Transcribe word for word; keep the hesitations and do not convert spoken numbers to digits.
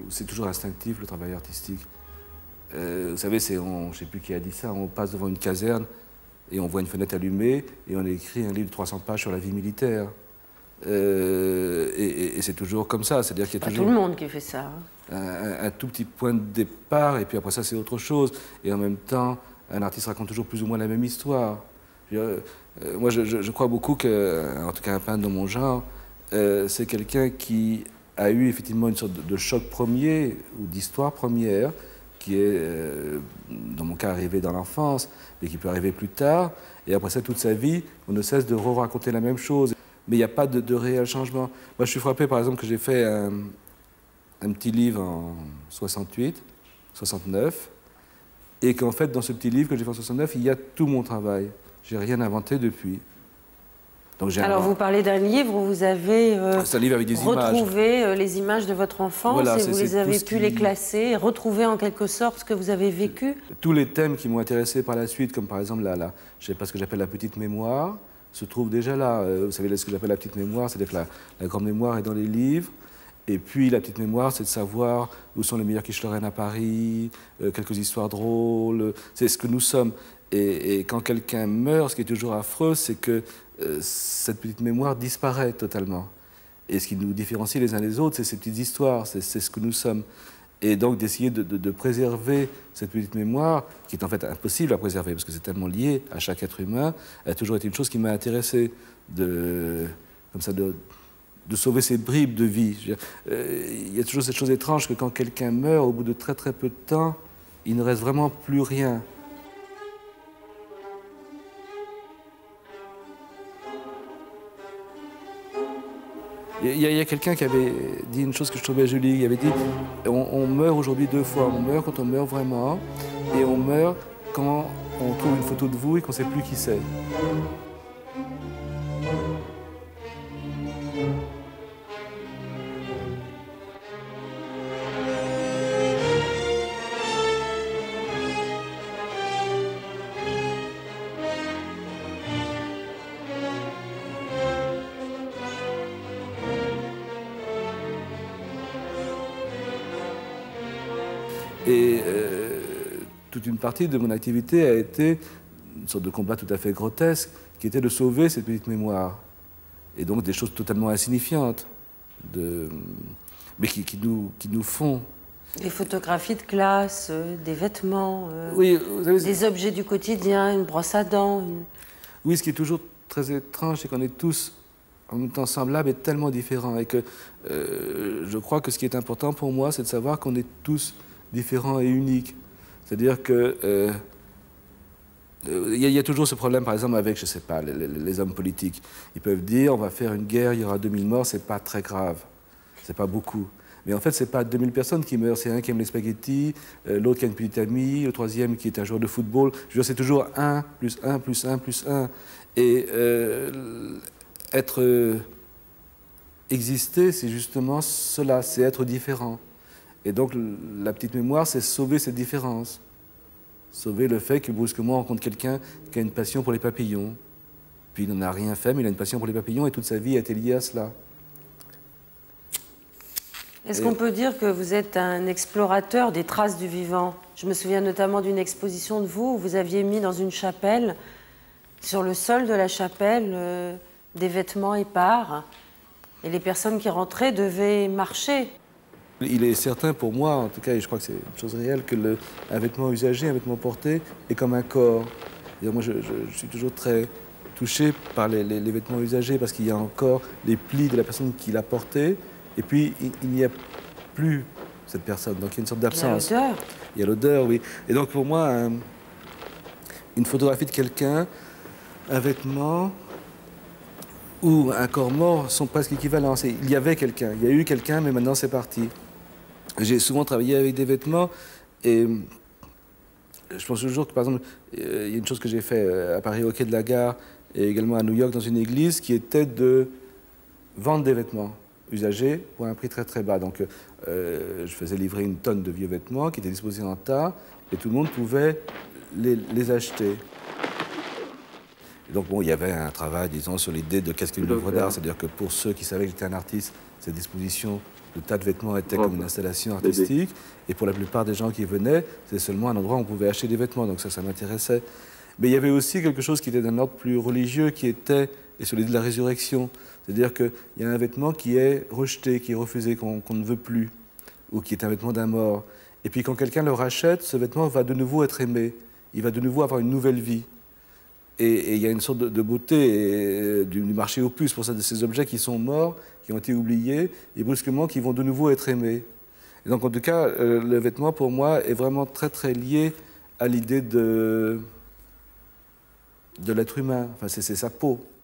c'est toujours instinctif, le travail artistique. Euh, vous savez, c'est, on, je ne sais plus qui a dit ça, on passe devant une caserne et on voit une fenêtre allumée et on a écrit un livre de trois cents pages sur la vie militaire. Euh, et, et, et c'est toujours comme ça, c'est-à-dire qu'il y a pas toujours... tout le monde qui fait ça. Un, un, un tout petit point de départ et puis après ça, c'est autre chose. Et en même temps, un artiste raconte toujours plus ou moins la même histoire. Je, euh, moi, je, je, je crois beaucoup que, en tout cas un peintre de mon genre, euh, c'est quelqu'un qui a eu effectivement une sorte de, de choc premier ou d'histoire première qui est, euh, dans mon cas, arrivé dans l'enfance, mais qui peut arriver plus tard. Et après ça, toute sa vie, on ne cesse de re-raconter la même chose. Mais il n'y a pas de, de réel changement. Moi, je suis frappé, par exemple, que j'ai fait un, un petit livre en soixante-huit, soixante-neuf, et qu'en fait, dans ce petit livre que j'ai fait en soixante-neuf, il y a tout mon travail. J'ai rien inventé depuis. Donc, alors, vous parlez d'un livre où vous avez euh, un livre avec des retrouvé images. Euh, les images de votre enfance voilà, et vous les avez pu qui... les classer, et retrouver en quelque sorte ce que vous avez vécu. Tous les thèmes qui m'ont intéressé par la suite, comme par exemple, la, la, je sais pas ce que j'appelle la petite mémoire, se trouvent déjà là. Vous savez, ce que j'appelle la petite mémoire, c'est-à-dire que la, la grande mémoire est dans les livres. Et puis, la petite mémoire, c'est de savoir où sont les meilleurs quiches Lorraine à Paris, euh, quelques histoires drôles, c'est ce que nous sommes. Et, et quand quelqu'un meurt, ce qui est toujours affreux, c'est que euh, cette petite mémoire disparaît totalement. Et ce qui nous différencie les uns des autres, c'est ces petites histoires, c'est ce que nous sommes. Et donc d'essayer de, de, de préserver cette petite mémoire, qui est en fait impossible à préserver, parce que c'est tellement lié à chaque être humain, a toujours été une chose qui m'a intéressé, de, comme ça, de, de sauver ces bribes de vie. Je veux dire, euh, il y a toujours cette chose étrange que quand quelqu'un meurt, au bout de très très peu de temps, il ne reste vraiment plus rien. Il y a, a quelqu'un qui avait dit une chose que je trouvais jolie. Il avait dit on, on meurt aujourd'hui deux fois. On meurt quand on meurt vraiment, et on meurt quand on trouve une photo de vous et qu'on ne sait plus qui c'est. Et euh, toute une partie de mon activité a été une sorte de combat tout à fait grotesque, qui était de sauver cette petite mémoire. Et donc des choses totalement insignifiantes, de, mais qui, qui, nous, qui nous font. Des photographies de classe, euh, des vêtements, euh, oui, vous savez, des objets du quotidien, une brosse à dents. Une... Oui, ce qui est toujours très étrange, c'est qu'on est tous en même temps semblables et tellement différents. Et que euh, je crois que ce qui est important pour moi, c'est de savoir qu'on est tous différents et uniques. C'est-à-dire que euh, il y, y a toujours ce problème, par exemple, avec, je ne sais pas, les, les, les hommes politiques. Ils peuvent dire, on va faire une guerre, il y aura deux mille morts, c'est pas très grave, c'est pas beaucoup. Mais en fait, c'est pas deux mille personnes qui meurent, c'est un qui aime les spaghettis, euh, l'autre qui a une petite amie, le troisième qui est un joueur de football. Je veux dire, c'est toujours un, plus un, plus un, plus un. Et euh, être... Euh, exister, c'est justement cela, c'est être différent. Et donc, la petite mémoire, c'est sauver cette différence. Sauver le fait que brusquement, on rencontre quelqu'un qui a une passion pour les papillons. Puis il n'en a rien fait, mais il a une passion pour les papillons et toute sa vie a été liée à cela. Est-ce et... qu'on peut dire que vous êtes un explorateur des traces du vivant? Je me souviens notamment d'une exposition de vous où vous aviez mis dans une chapelle, sur le sol de la chapelle, euh, des vêtements épars. Et les personnes qui rentraient devaient marcher. Il est certain pour moi, en tout cas, et je crois que c'est une chose réelle, que le, un vêtement usagé, un vêtement porté, est comme un corps. Et moi, je, je, je suis toujours très touché par les, les, les vêtements usagés, parce qu'il y a encore les plis de la personne qui l'a porté, et puis il, il n'y a plus cette personne. Donc il y a une sorte d'absence. Il y a l'odeur. Il y a l'odeur, oui. Et donc pour moi, un, une photographie de quelqu'un, un vêtement ou un corps mort sont presque équivalents. Il y avait quelqu'un, il y a eu quelqu'un, mais maintenant c'est parti. J'ai souvent travaillé avec des vêtements et je pense toujours que, par exemple, il y a une chose que j'ai fait à Paris, au quai de la Gare, et également à New York, dans une église, qui était de vendre des vêtements usagés pour un prix très très bas. Donc euh, je faisais livrer une tonne de vieux vêtements qui étaient disposés en tas et tout le monde pouvait les, les acheter. Et donc bon, il y avait un travail, disons, sur l'idée de qu'est-ce qu'une œuvre d'art, c'est-à-dire que pour ceux qui savaient que j'étais un artiste, cette disposition de tas de vêtements était Ouais. comme une installation artistique. Et pour la plupart des gens qui venaient, c'est seulement un endroit où on pouvait acheter des vêtements. Donc ça, ça m'intéressait. Mais il y avait aussi quelque chose qui était d'un ordre plus religieux, qui était, et celui de la résurrection. C'est-à-dire qu'il y a un vêtement qui est rejeté, qui est refusé, qu'on qu'on ne veut plus, ou qui est un vêtement d'un mort. Et puis quand quelqu'un le rachète, ce vêtement va de nouveau être aimé. Il va de nouveau avoir une nouvelle vie. Et, et il y a une sorte de, de beauté et, du, du marché aux puces pour ça, de ces objets qui sont morts, qui ont été oubliés, et brusquement qui vont de nouveau être aimés. Et donc en tout cas, euh, le vêtement pour moi est vraiment très très lié à l'idée de, de l'être humain. Enfin, c'est sa peau.